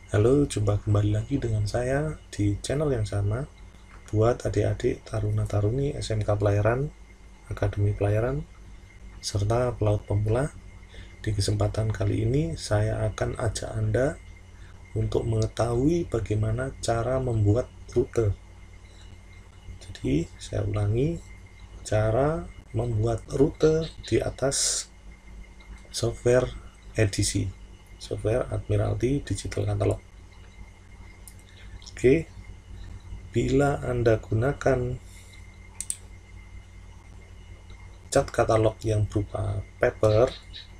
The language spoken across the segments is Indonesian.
Halo, jumpa kembali lagi dengan saya di channel yang sama buat adik-adik taruna-taruni SMK Pelayaran, Akademi Pelayaran, serta pelaut pemula. Di kesempatan kali ini saya akan ajak Anda untuk mengetahui bagaimana cara membuat rute. Jadi, saya ulangi, cara membuat rute di atas software edisi, software Admiralty Digital Catalog. Oke, bila Anda gunakan cat katalog yang berupa paper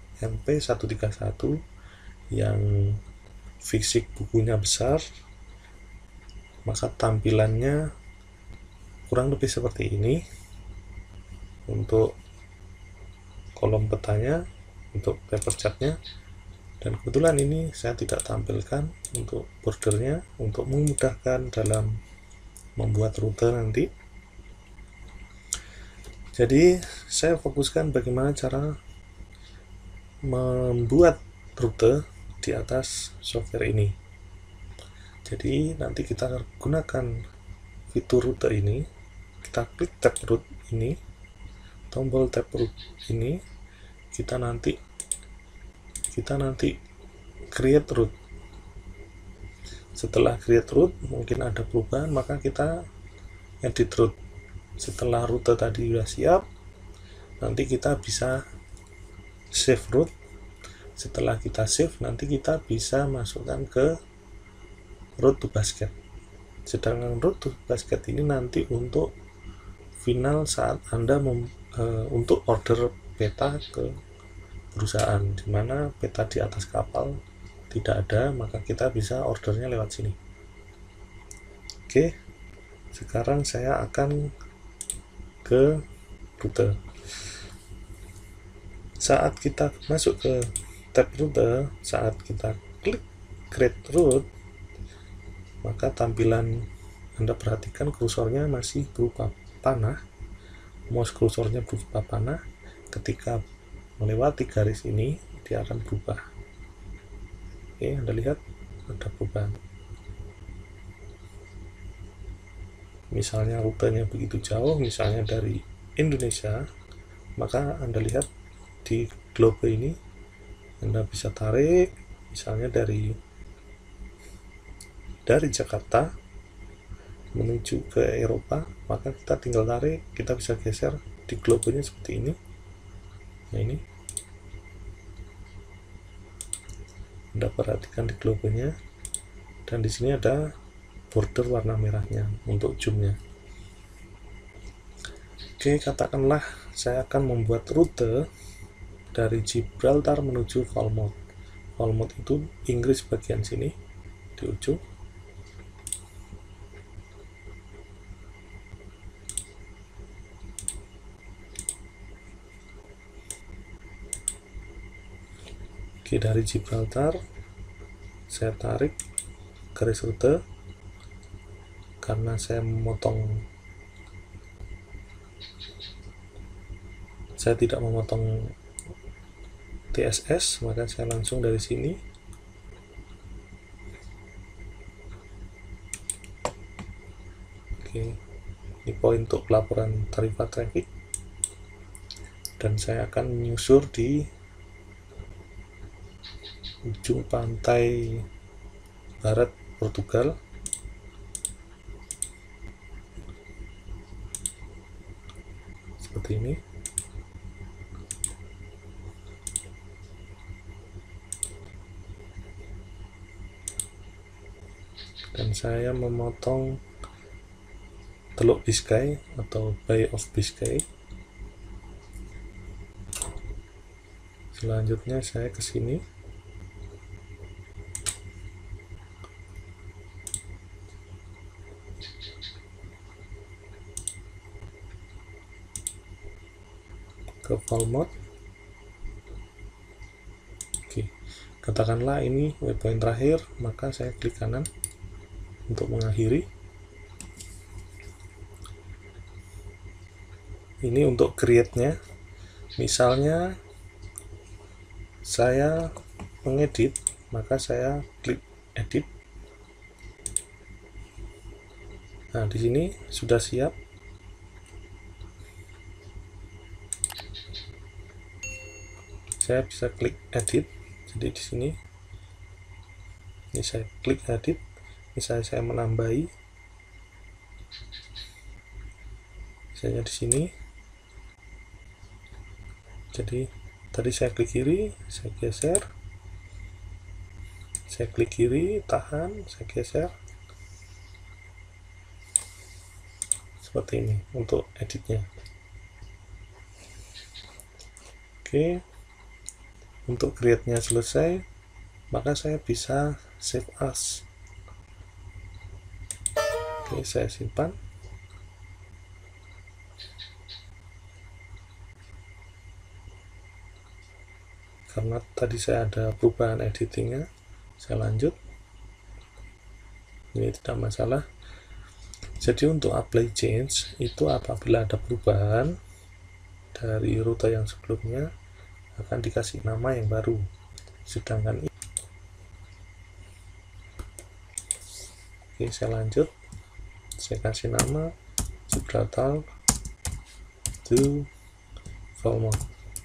MP131 yang fisik bukunya besar, maka tampilannya kurang lebih seperti ini. Untuk kolom petanya, untuk paper catnya, dan kebetulan ini saya tidak tampilkan untuk bordernya untuk memudahkan dalam membuat rute nanti. Jadi saya fokuskan bagaimana cara membuat rute di atas software ini. Jadi nanti kita gunakan fitur rute ini, kita klik tab route ini, tombol tab route ini, kita nanti create route. Setelah create route mungkin ada perubahan, maka kita edit route. Setelah rute tadi sudah siap, nanti kita bisa save route. Setelah kita save, nanti kita bisa masukkan ke route to basket. Sedangkan route to basket ini nanti untuk final saat Anda untuk order peta ke perusahaan, dimana peta di atas kapal tidak ada, maka kita bisa ordernya lewat sini. Oke, sekarang saya akan ke rute. Saat kita masuk ke tab rute, saat kita klik create route, maka tampilan Anda perhatikan kursornya masih berupa panah, mouse kursornya berupa panah. Ketika melewati garis ini, dia akan berubah. Oke, Anda lihat ada perubahan. Misalnya rutenya begitu jauh, misalnya dari Indonesia, maka Anda lihat di globe ini Anda bisa tarik, misalnya dari Jakarta menuju ke Eropa, maka kita tinggal tarik, kita bisa geser di globenya seperti ini. Nah, ini Anda perhatikan di globenya, dan di sini ada border warna merahnya untuk zoomnya. Oke, katakanlah saya akan membuat rute dari Gibraltar menuju Falmouth. Falmouth itu Inggris bagian sini di ujung. Oke, dari Gibraltar saya tarik garis rute karena saya tidak memotong TSS, maka saya langsung dari sini ini poin untuk pelaporan tarif traffic, dan saya akan menyusur di ujung pantai barat Portugal. Seperti ini. Dan saya memotong Teluk Biscay atau Bay of Biscay. Selanjutnya saya ke sini. Ke Falmouth. Oke, katakanlah ini waypoint terakhir, maka saya klik kanan untuk mengakhiri. Ini untuk create-nya. Misalnya saya mengedit, maka saya klik edit Nah, di sini sudah siap. Saya bisa klik edit. Jadi di sini ini saya klik edit. Misalnya saya menambahi, misalnya di sini. Jadi tadi saya klik kiri, saya geser, saya klik kiri, tahan, saya geser. Seperti ini untuk editnya. Oke, untuk create-nya selesai, maka saya bisa save as. Oke, saya simpan. Karena tadi saya ada perubahan editingnya, saya lanjut. Ini tidak masalah. Jadi untuk apply change itu apabila ada perubahan dari rute yang sebelumnya akan dikasih nama yang baru. Sedangkan ini, oke, saya lanjut. Saya kasih nama Gibraltar to Valmont.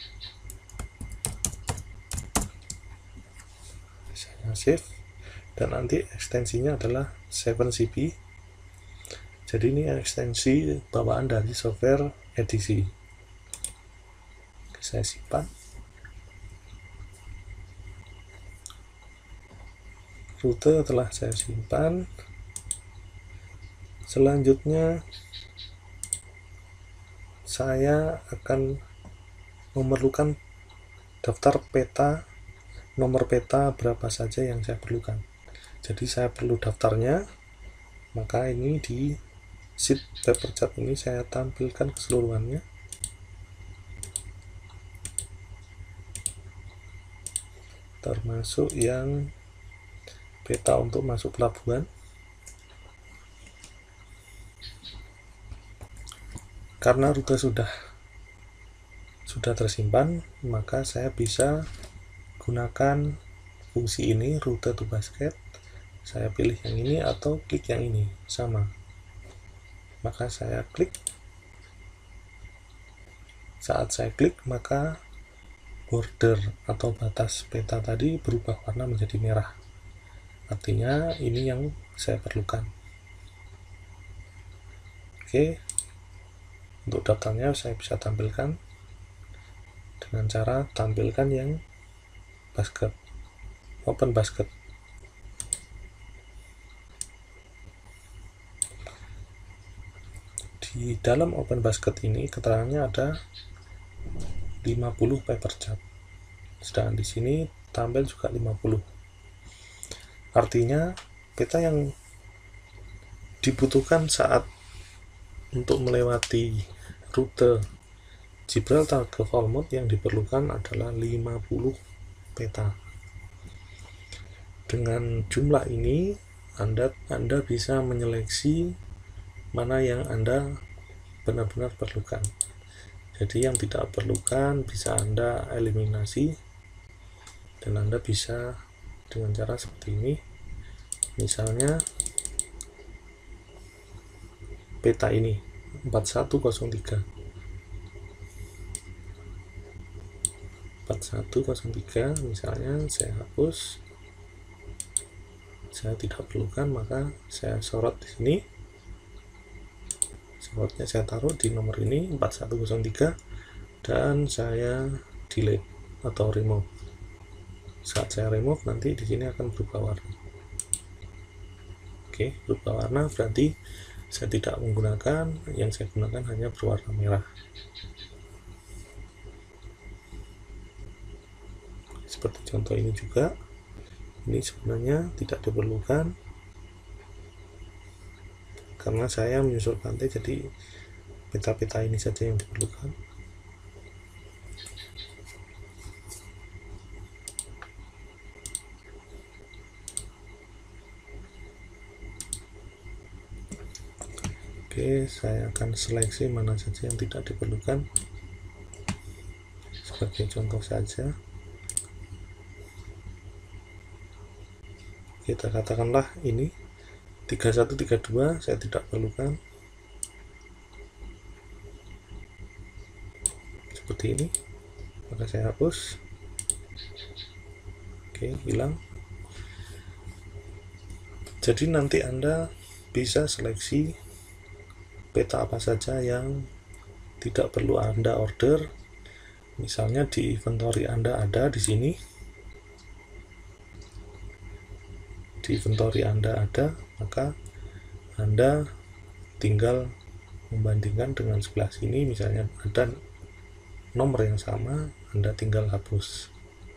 Saya save, dan nanti ekstensinya adalah 7CP. Jadi ini ekstensi bawaan dari software edisi. Saya simpan. Rute telah saya simpan. Selanjutnya saya akan memerlukan daftar peta, nomor peta berapa saja yang saya perlukan. Jadi saya perlu daftarnya, maka ini di sheet paper chart ini saya tampilkan keseluruhannya. Termasuk yang peta untuk masuk pelabuhan. Karena rute sudah tersimpan, maka saya bisa gunakan fungsi ini, rute to basket. Saya pilih yang ini atau klik yang ini, sama. Maka saya klik. Saat saya klik, maka border atau batas peta tadi berubah warna menjadi merah. Artinya ini yang saya perlukan. Oke. Untuk daftarnya saya bisa tampilkan dengan cara tampilkan yang basket, open basket. Di dalam open basket ini keterangannya ada 50 paper chart. Sedangkan di sini tampil juga 50. Artinya peta yang dibutuhkan saat untuk melewati rute Gibraltar ke Valmont yang diperlukan adalah 50 peta. Dengan jumlah ini Anda bisa menyeleksi mana yang Anda benar-benar perlukan. Jadi yang tidak perlukan bisa Anda eliminasi, dan Anda bisa dengan cara seperti ini. Misalnya peta ini 4103 misalnya saya hapus, saya tidak perlukan, maka saya sorot di sini. Sorotnya saya taruh di nomor ini 4103 dan saya delete atau remove. Saat saya remove, nanti di sini akan berubah warna. Oke, berubah warna berarti saya tidak menggunakan, yang saya gunakan hanya berwarna merah. Seperti contoh ini juga, ini sebenarnya tidak diperlukan karena saya menyusul pantai, jadi peta-peta ini saja yang diperlukan. Oke, saya akan seleksi mana saja yang tidak diperlukan. Sebagai contoh saja, kita katakanlah ini 3132 saya tidak perlukan. Seperti ini, maka saya hapus. Oke, hilang. Jadi nanti Anda bisa seleksi peta apa saja yang tidak perlu Anda order. Misalnya di inventory Anda ada di sini. Di inventory Anda ada, maka Anda tinggal membandingkan dengan sebelah sini, misalnya ada nomor yang sama, Anda tinggal hapus.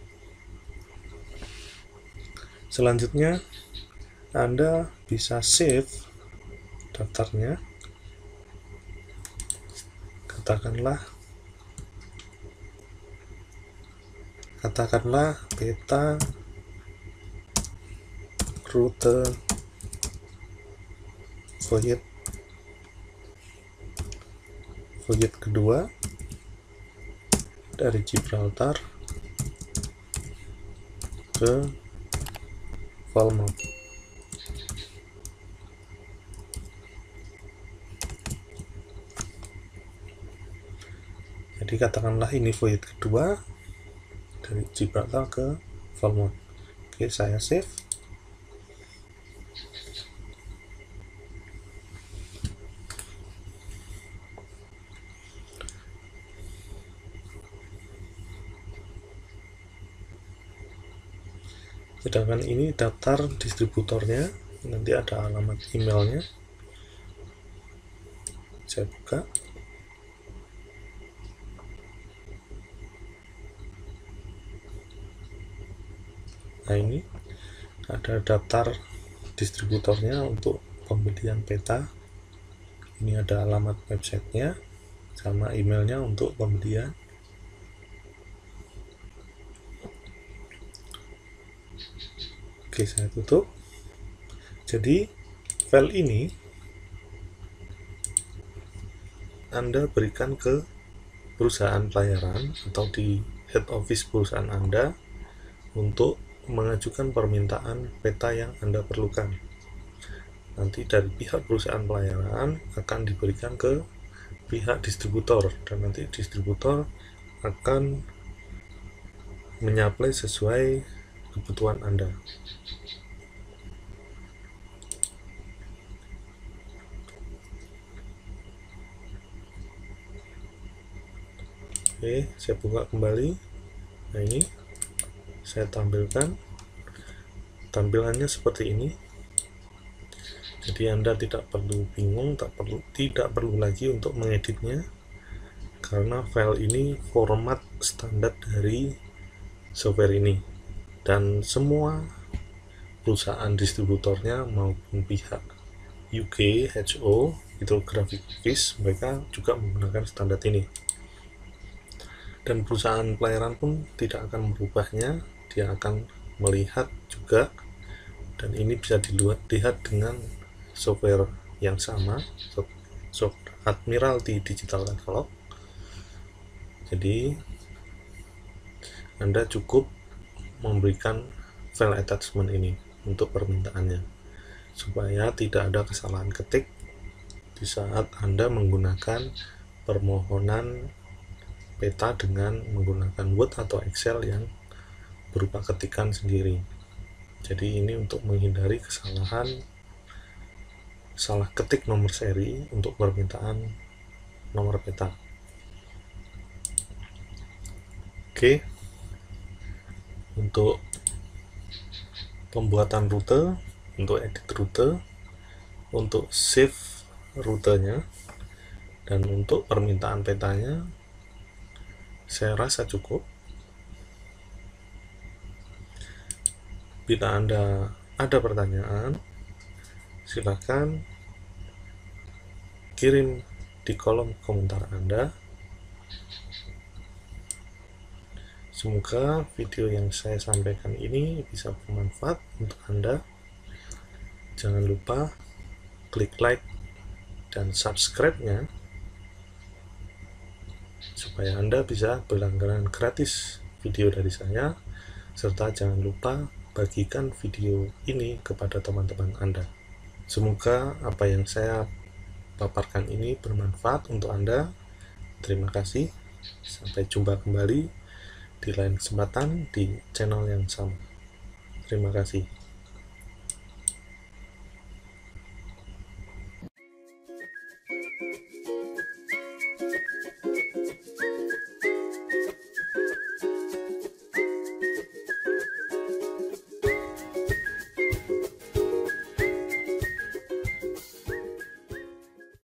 Selanjutnya Anda bisa save daftarnya, katakanlah peta rute voyage kedua dari Gibraltar ke Falmouth. Jadi katakanlah ini voyage kedua dari Gibraltar ke Falmouth. Oke, saya save. Sedangkan ini daftar distributornya, nanti ada alamat emailnya. Saya buka. Nah, ini ada daftar distributornya untuk pembelian peta. Ini ada alamat websitenya sama emailnya untuk pembelian. Oke, saya tutup. Jadi file ini Anda berikan ke perusahaan pelayaran atau di head office perusahaan Anda untuk mengajukan permintaan peta yang Anda perlukan. Nanti dari pihak perusahaan pelayaran akan diberikan ke pihak distributor, dan nanti distributor akan menyaplai sesuai kebutuhan Anda. Oke, saya buka kembali. Nah, ini saya tampilkan tampilannya seperti ini. Jadi Anda tidak perlu bingung, tidak perlu lagi untuk mengeditnya, karena file ini format standar dari software ini, dan semua perusahaan distributornya maupun pihak UK HO itu grafis, mereka juga menggunakan standar ini. Dan perusahaan pelayaran pun tidak akan merubahnya, dia akan melihat juga, dan ini bisa dilihat dengan software yang sama, software Admiralty Digital Catalog. Jadi Anda cukup memberikan file attachment ini untuk permintaannya, supaya tidak ada kesalahan ketik di saat Anda menggunakan permohonan peta dengan menggunakan Word atau Excel yang berupa ketikan sendiri. Jadi ini untuk menghindari kesalahan salah ketik nomor seri untuk permintaan nomor peta. Oke, untuk pembuatan rute, untuk edit rute, untuk save rutenya, dan untuk permintaan petanya saya rasa cukup. Bila Anda ada pertanyaan, silakan kirim di kolom komentar Anda. Semoga video yang saya sampaikan ini bisa bermanfaat untuk Anda. Jangan lupa klik like dan subscribe-nya supaya Anda bisa berlangganan gratis video dari saya, serta jangan lupa bagikan video ini kepada teman-teman Anda. Semoga apa yang saya paparkan ini bermanfaat untuk Anda. Terima kasih. Sampai jumpa kembali di lain kesempatan di channel yang sama. Terima kasih.